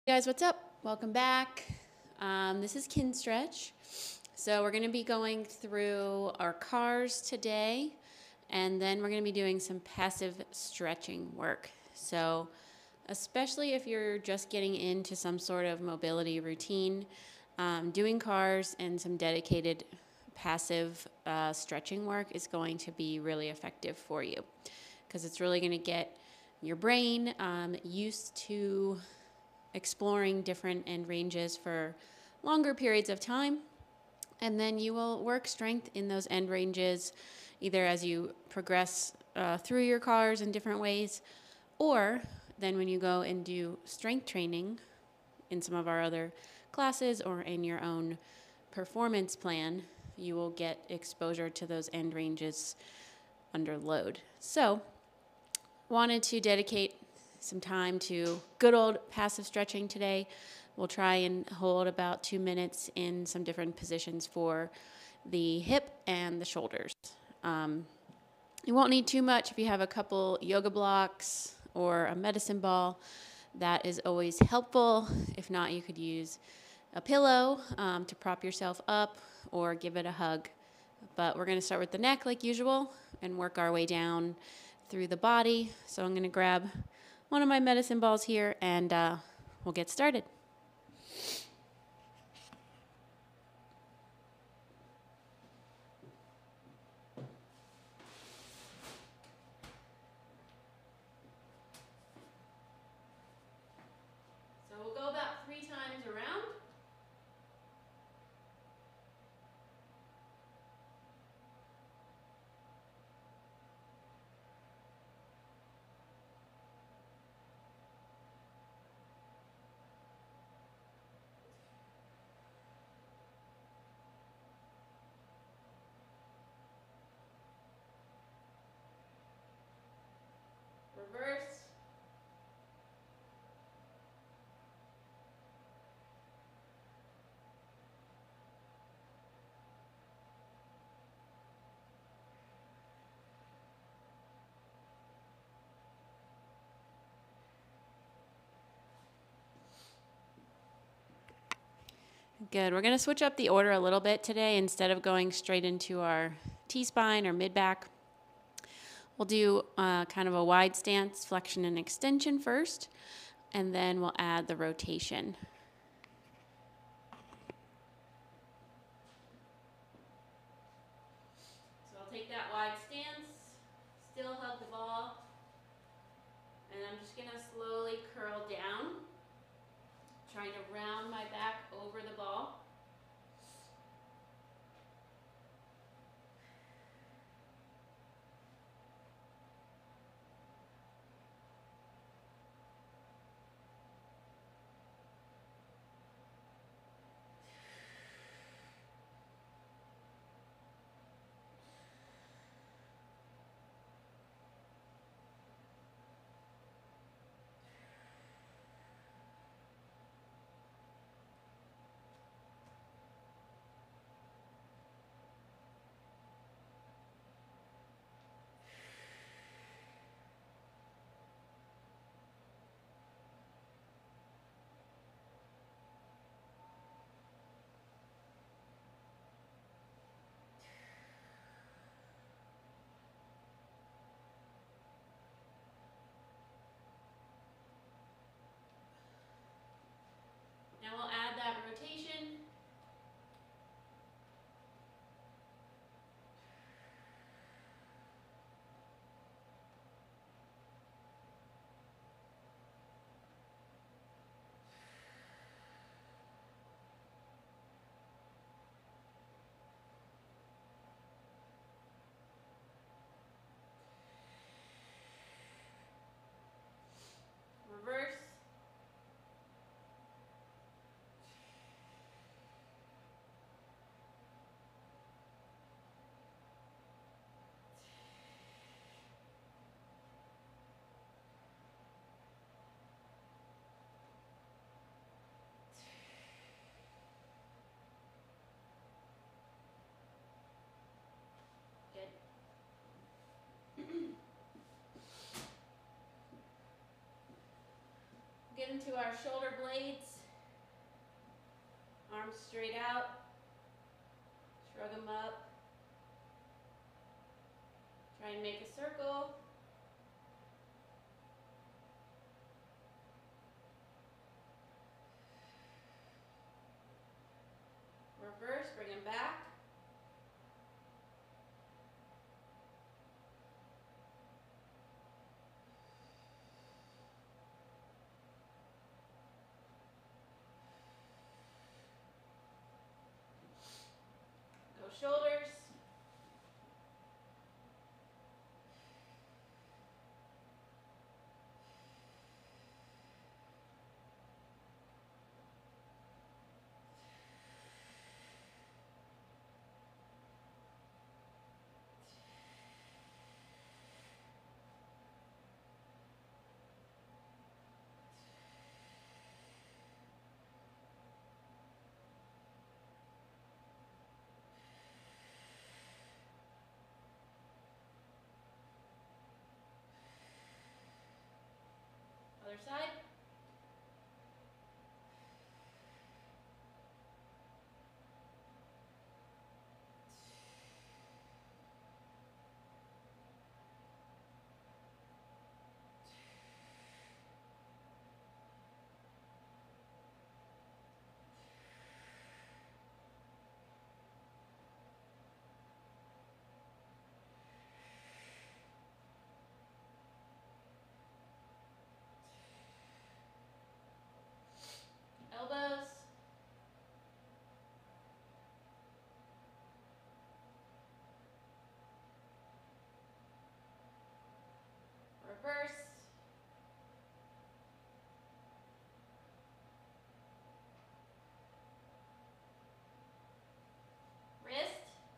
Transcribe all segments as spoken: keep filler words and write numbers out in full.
Hey guys, what's up? Welcome back. Um, this is Kinstretch. So we're going to be going through our cars today, and then we're going to be doing some passive stretching work. So especially if you're just getting into some sort of mobility routine, um, doing cars and some dedicated passive uh, stretching work is going to be really effective for you because it's really going to get your brain um, used to exploring different end ranges for longer periods of time. And then you will work strength in those end ranges either as you progress uh, through your cars in different ways, or then when you go and do strength training in some of our other classes or in your own performance plan, you will get exposure to those end ranges under load. So, wanted to dedicate some time to good old passive stretching today. We'll try and hold about two minutes in some different positions for the hip and the shoulders. Um, you won't need too much if you have a couple yoga blocks or a medicine ball. That is always helpful. If not, you could use a pillow um, to prop yourself up or give it a hug. But we're going to start with the neck like usual and work our way down through the body. So I'm going to grab one of my medicine balls here and uh, we'll get started. So we'll go about three times around. Reverse. Good. We're going to switch up the order a little bit today. Instead of going straight into our T-spine or mid-back, we'll do uh, kind of a wide stance, flexion and extension first, and then we'll add the rotation. So I'll take that wide stance, still hug the ball, and I'm just going to slowly curl down, trying to round my back over the ball. into our shoulder blades. Arms straight out. Shrug them up. Try and make a circle. Reverse, bring them back. Go shoulders. Other side. Elbows. Reverse. Wrist.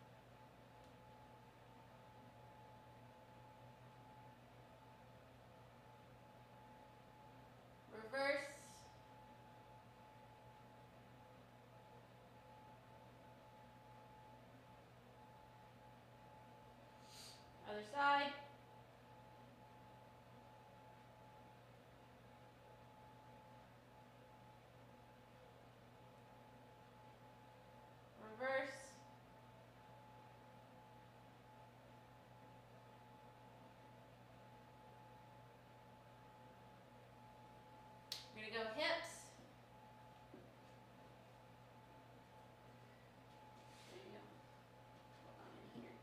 Reverse. Other side. Reverse. We're going to go hips. There you go. Hold on in here.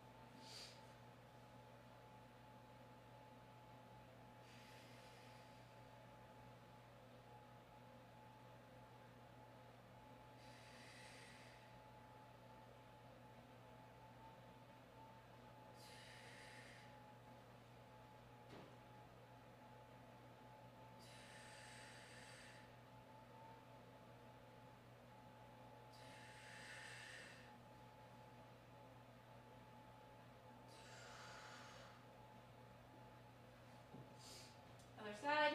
Other side.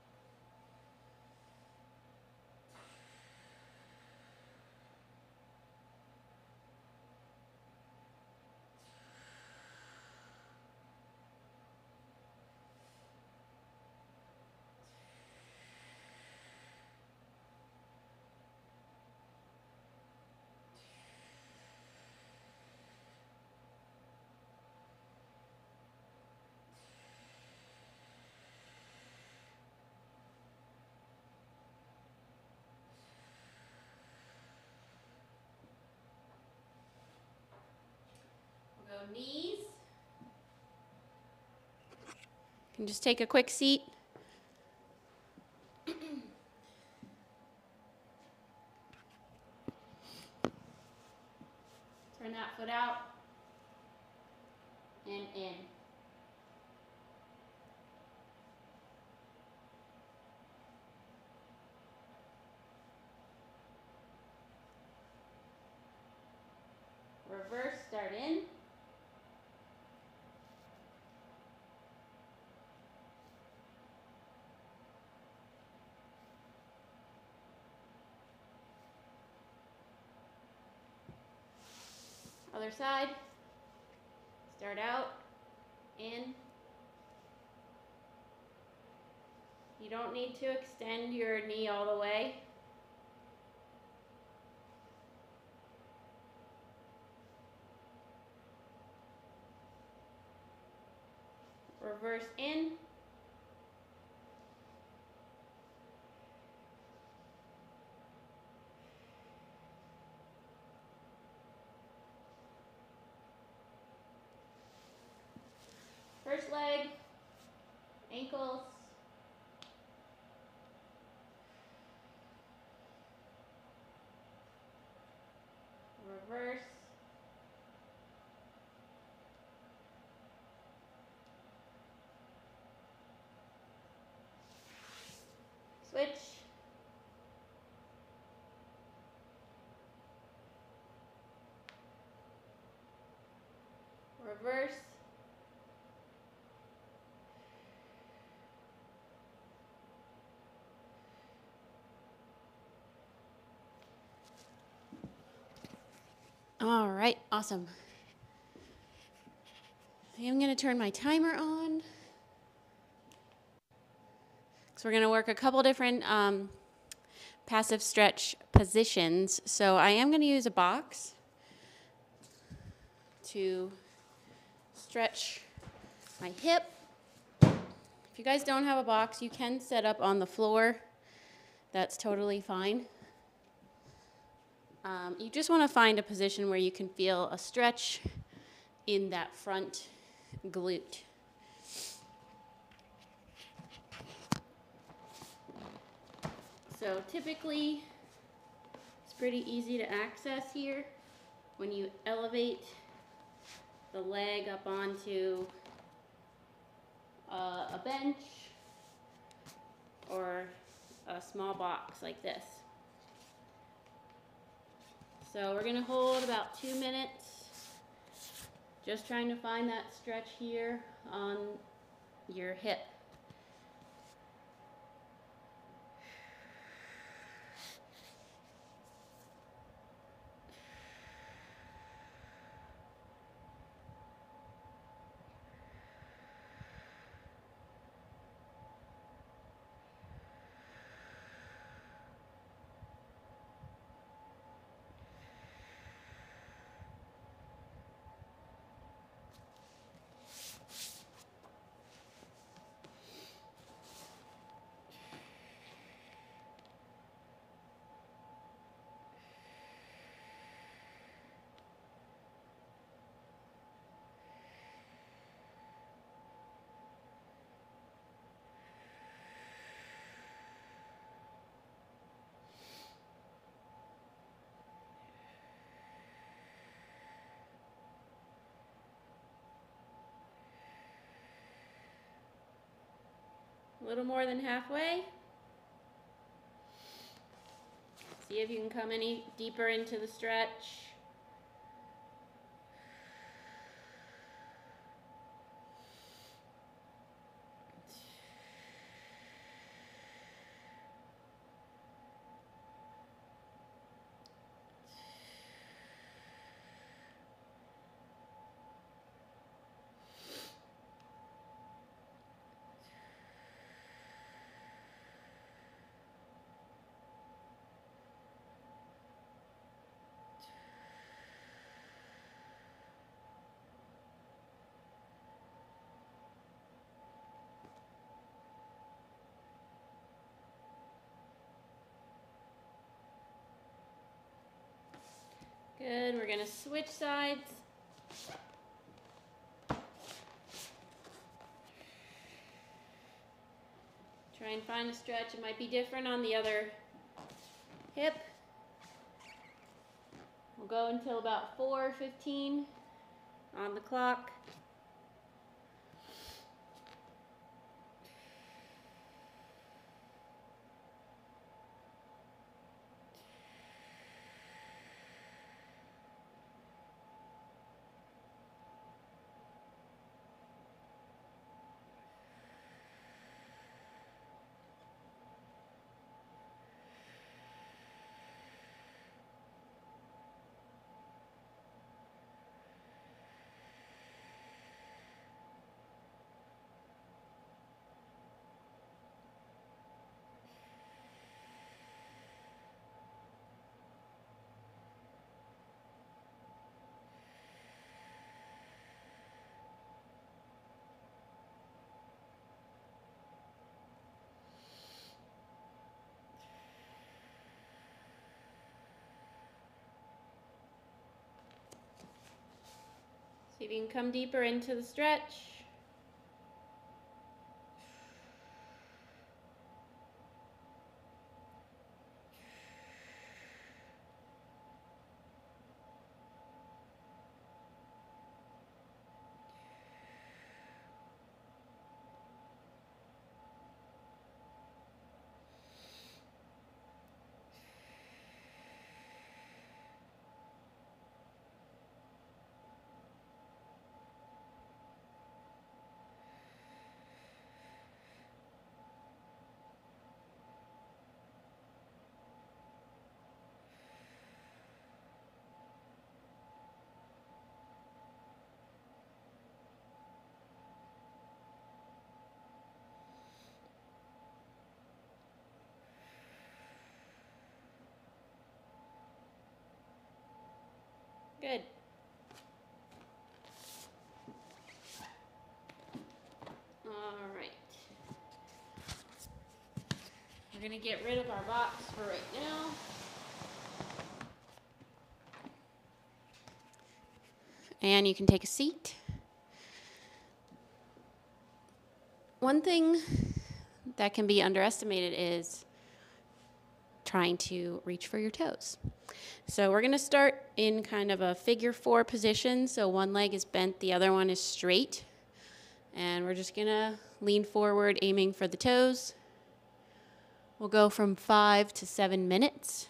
We'll go knees. You can just take a quick seat. Turn that foot out and in. Reverse, start in. Other side. Start out, in, You don't need to extend your knee all the way. Reverse in. First leg, ankles. Reverse. Switch. Reverse. All right, awesome. I am going to turn my timer on. So we're going to work a couple different um, passive stretch positions. So I am going to use a box to stretch my hip. If you guys don't have a box, you can set up on the floor. That's totally fine. Um, you just want to find a position where you can feel a stretch in that front glute. So typically, it's pretty easy to access here. When you elevate the leg up onto uh, a bench or a small box like this. So we're gonna hold about two minutes, just trying to find that stretch here on your hip. A little more than halfway. See if you can come any deeper into the stretch. Good, we're gonna switch sides. Try and find a stretch. It might be different on the other hip. We'll go until about four fifteen on the clock. See if you can come deeper into the stretch. Good. All right. We're going to get rid of our box for right now. And you can take a seat. One thing that can be underestimated is trying to reach for your toes. So we're going to start in kind of a figure four position. So one leg is bent, the other one is straight. And we're just going to lean forward, aiming for the toes. We'll go from five to seven minutes.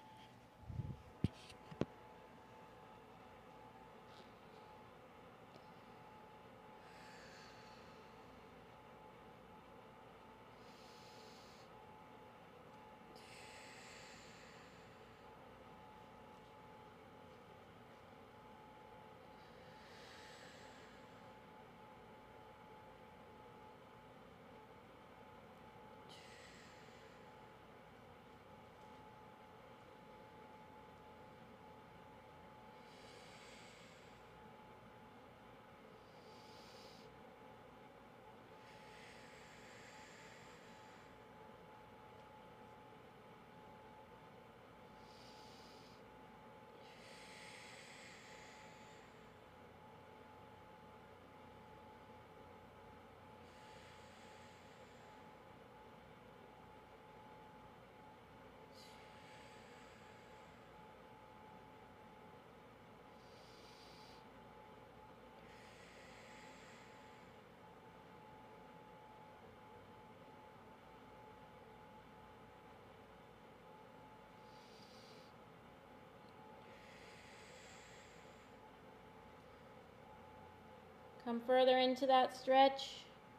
Come further into that stretch.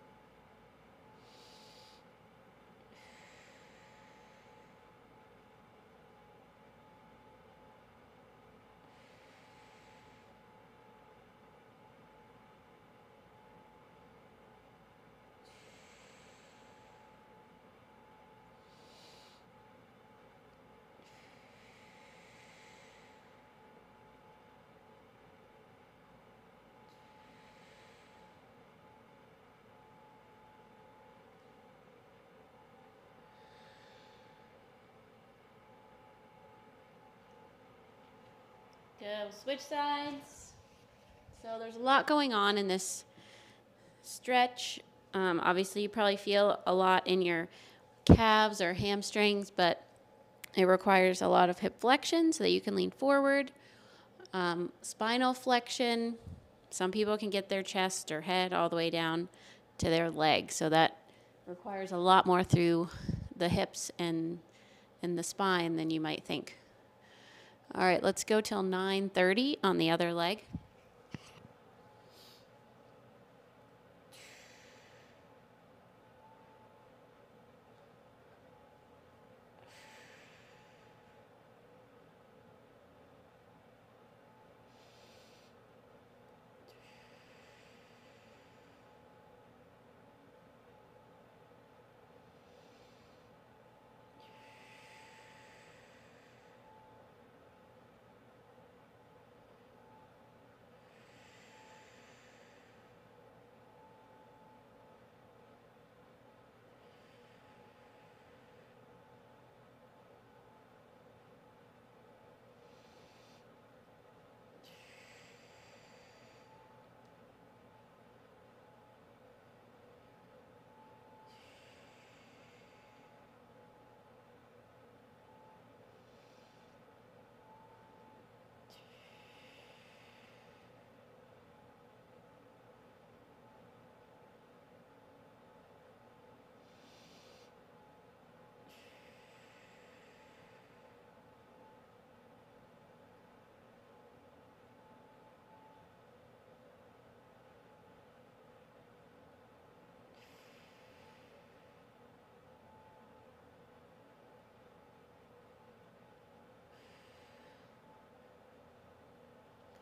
Go switch sides. So there's a lot going on in this stretch. Um, obviously, you probably feel a lot in your calves or hamstrings, but it requires a lot of hip flexion so that you can lean forward. Um, spinal flexion. Some people can get their chest or head all the way down to their legs, so that requires a lot more through the hips and, and the spine than you might think. All right, let's go till nine thirty on the other leg.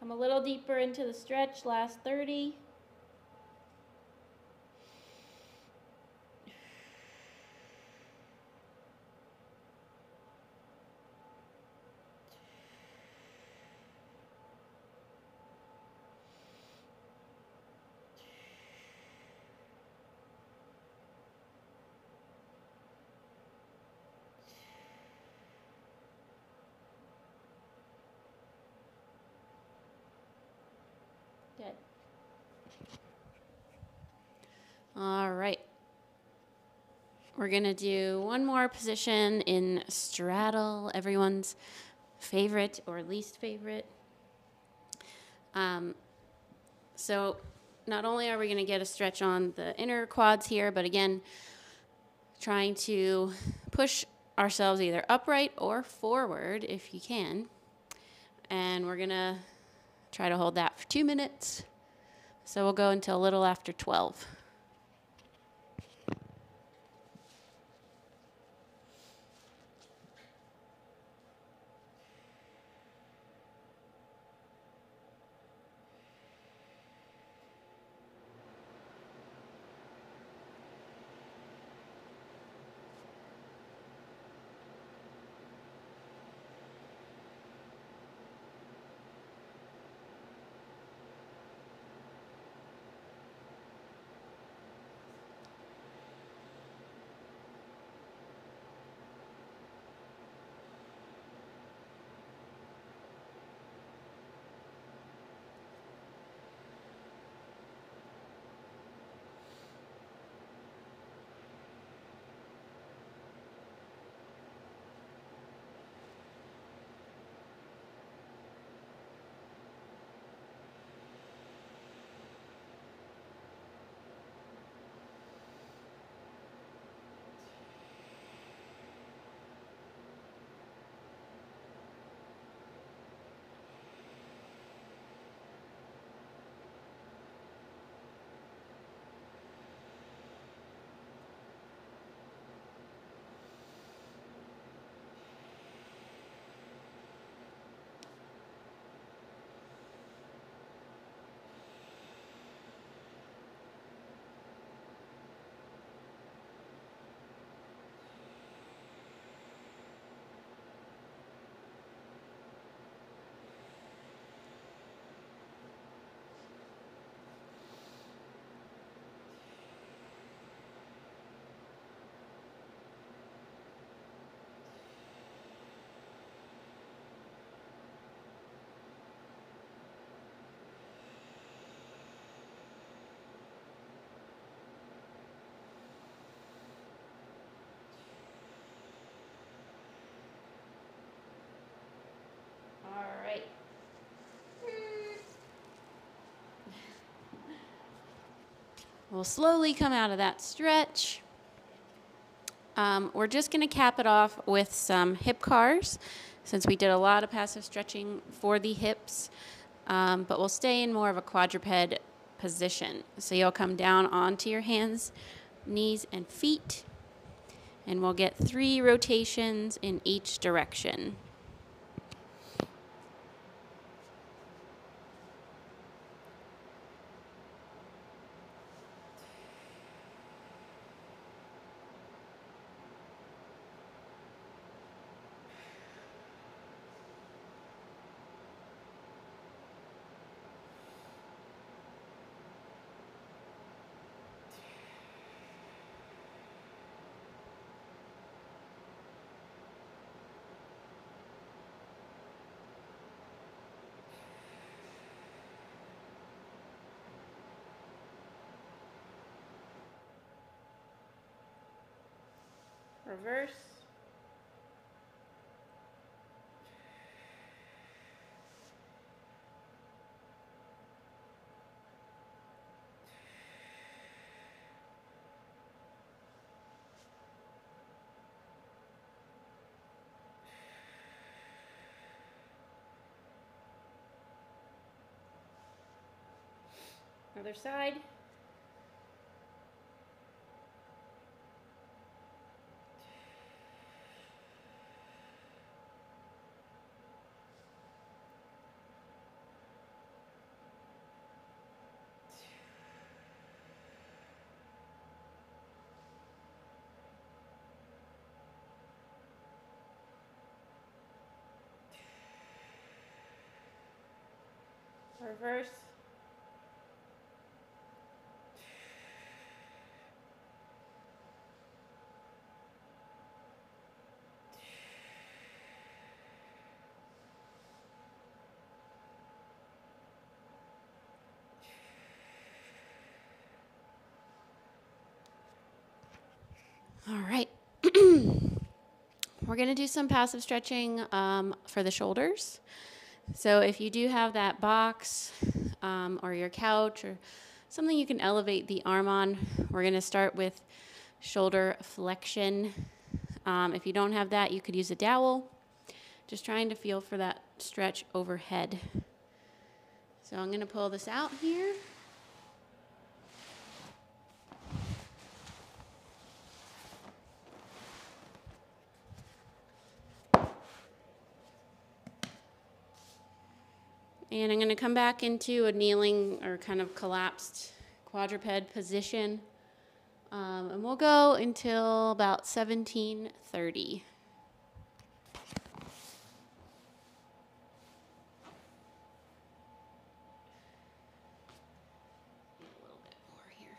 Come a little deeper into the stretch, last thirty. Good. All right. We're going to do one more position in straddle, everyone's favorite or least favorite. Um, so not only are we going to get a stretch on the inner quads here, but again, trying to push ourselves either upright or forward if you can. And we're going to try to hold that for two minutes. So we'll go until a little after twelve. All right. We'll slowly come out of that stretch. Um, we're just going to cap it off with some hip cars since we did a lot of passive stretching for the hips, um, but we'll stay in more of a quadruped position. So you'll come down onto your hands, knees, and feet, and we'll get three rotations in each direction. Reverse. Other side. reverse. All right. We're going to do some passive stretching um, for the shoulders. So if you do have that box um, or your couch or something you can elevate the arm on, we're going to start with shoulder flexion. Um, if you don't have that, you could use a dowel. Just trying to feel for that stretch overhead. So I'm going to pull this out here. And I'm going to come back into a kneeling or kind of collapsed quadruped position. Um, and we'll go until about seventeen thirty. A little bit more here.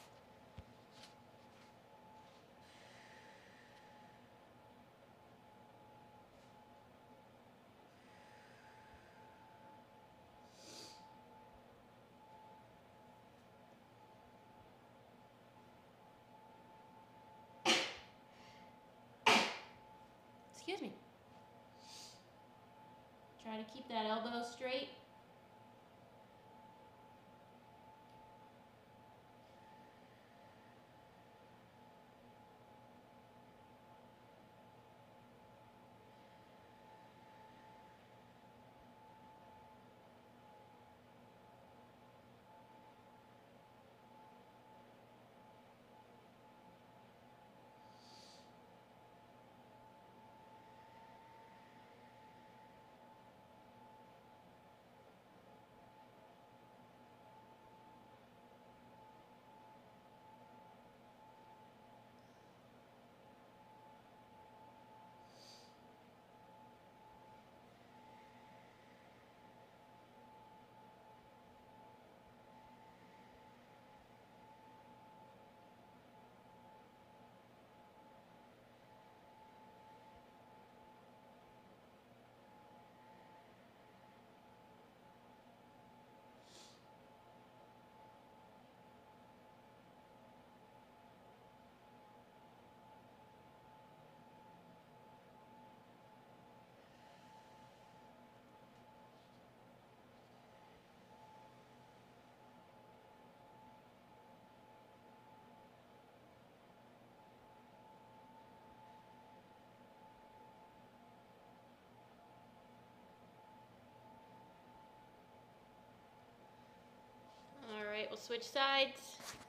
Excuse me. Try to keep that elbow straight. All right, we'll switch sides.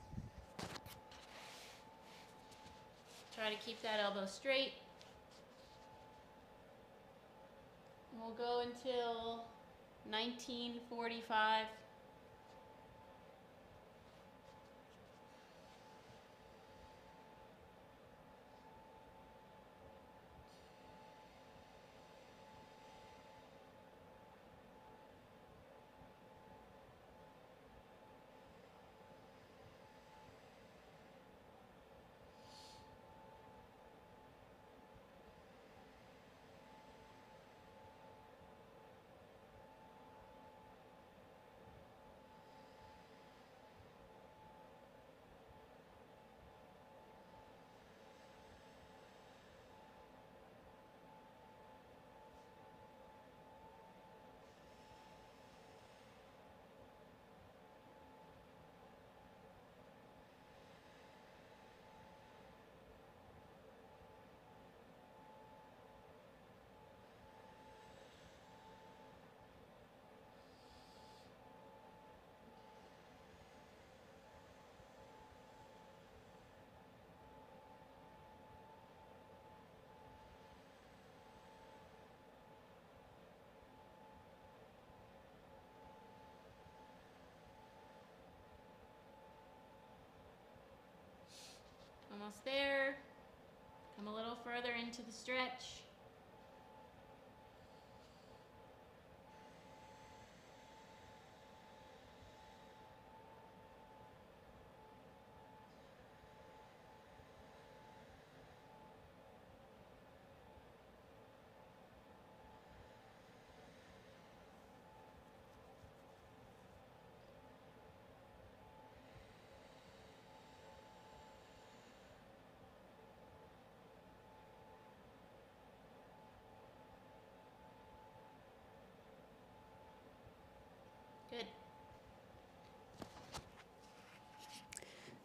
Try to keep that elbow straight. We'll go until nineteen forty-five. Almost there. Come a little further into the stretch.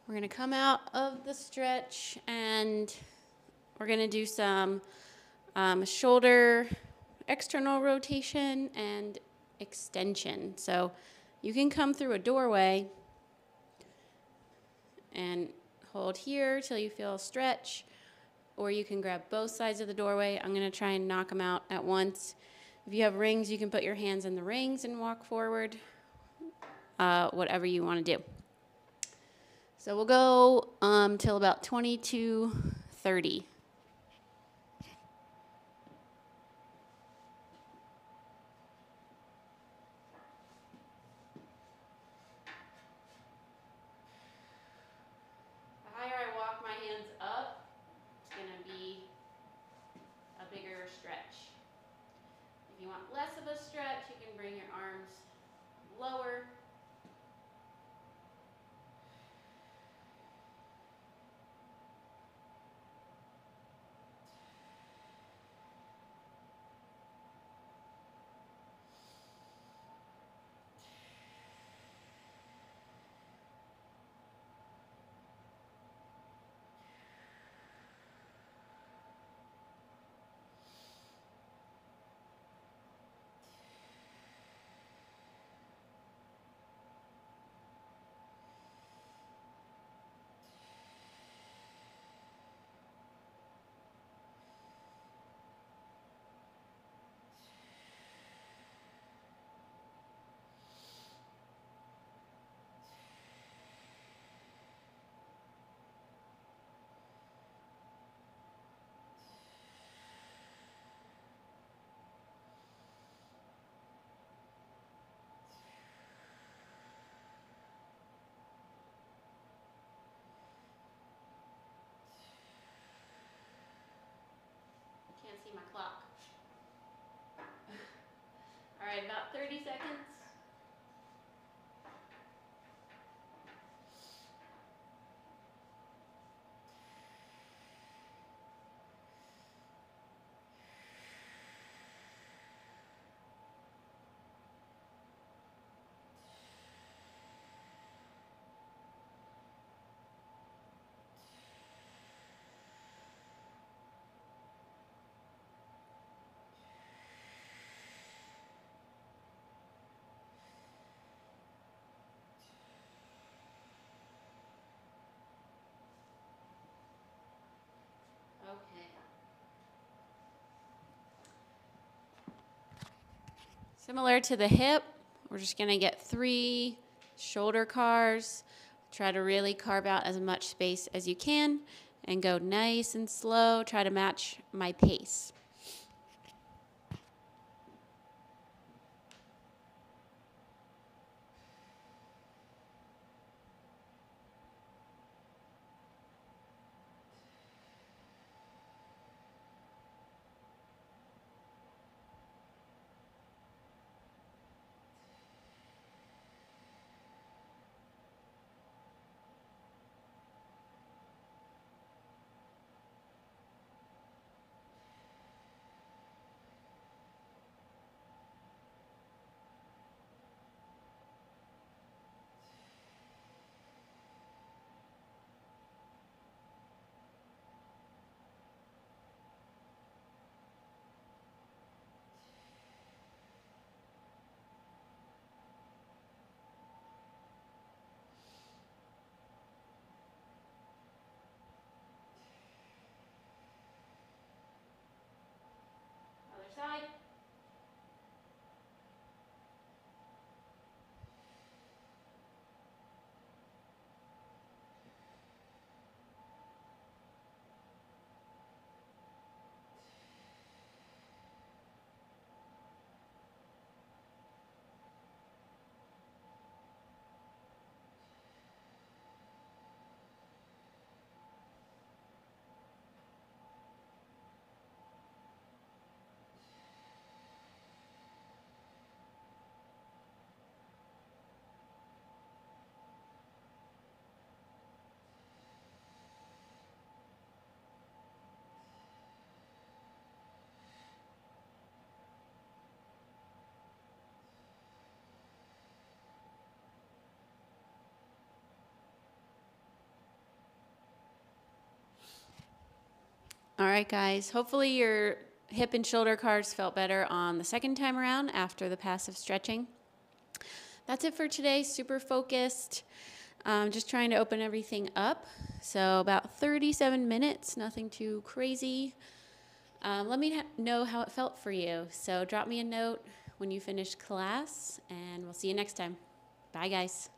We're going to come out of the stretch and we're going to do some um, shoulder external rotation and extension. So you can come through a doorway and hold here till you feel a stretch, or you can grab both sides of the doorway. I'm going to try and knock them out at once. If you have rings, you can put your hands in the rings and walk forward, uh, whatever you want to do. So we'll go um, till about twenty-two thirty. The higher I walk my hands up, it's going to be a bigger stretch. If you want less of a stretch, you can bring your arms lower. Can't see my clock. All right, about thirty seconds. Okay. Similar to the hip, we're just going to get three shoulder cars. Try to really carve out as much space as you can and go nice and slow. Try to match my pace. All right, guys. Hopefully your hip and shoulder cars felt better on the second time around after the passive stretching. That's it for today. Super focused. Um, just trying to open everything up. So about thirty-seven minutes, nothing too crazy. Um, let me know how it felt for you. So drop me a note when you finish class, and we'll see you next time. Bye, guys.